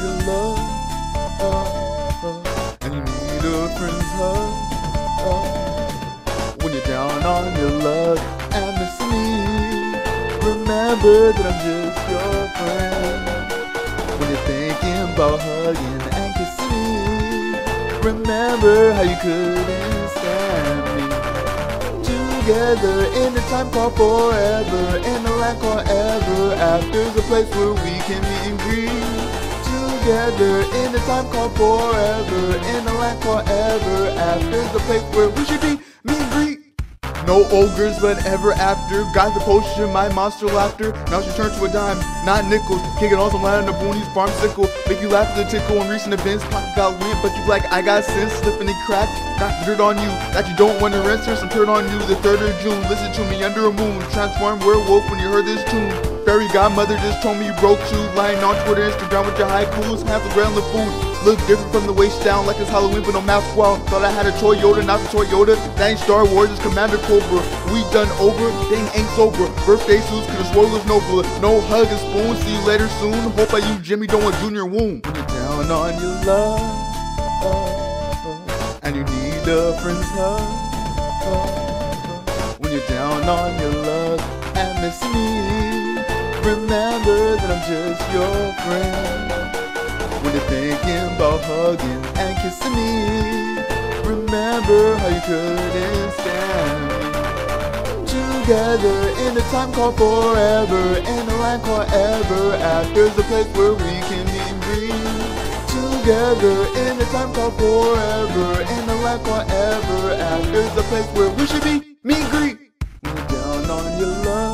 your love, and you need a friend's hug, when you're down on your luck and missing me, remember that I'm just your friend. When you're thinking about hugging and kissing me, remember how you couldn't stand me. Together in a time called forever, in a land called ever after's a place where we can meet and greet. Together in a time called forever, in a land called ever after's a place where we should be, meet and greet. No ogres, but ever after. Got the potion, my monster laughter. Now she turned to a dime, not nickels. Kicking on some land on the boonies, farm sickle. Make you laugh at the tickle in recent events. Pocket got lint, but you like, I got sense. Slipping in cracks, got dirt on you that you don't want to rinse. There's some dirt on you, the 3rd of June. Listen to me under a moon. Transform werewolf when you heard this tune. Fairy godmother just told me you broke too. Lying on Twitter, Instagram with your haikus. Half the ground the food. Look different from the waist down, like it's Halloween but no mask. Well, thought I had a Toyota, not the Toyota. That ain't Star Wars, it's Commander Cobra. We done over, thing ain't sober. Birthday suits, could've swore it was nobler. No hug and spoon, see you later soon. Hope I use Jimmy, don't want Junior Wound. When you're down on your luck, and you need a friend's hug, when you're down on your luck and missing me, remember that I'm just your friend. When you're thinking about hugging and kissing me, remember how you couldn't stand me. Together in a time called forever, in a land called ever after's a place where we can meet and greet. Together in a time called forever, in a land called ever after's a place where we should be, meet and greet. When you're down on your luck,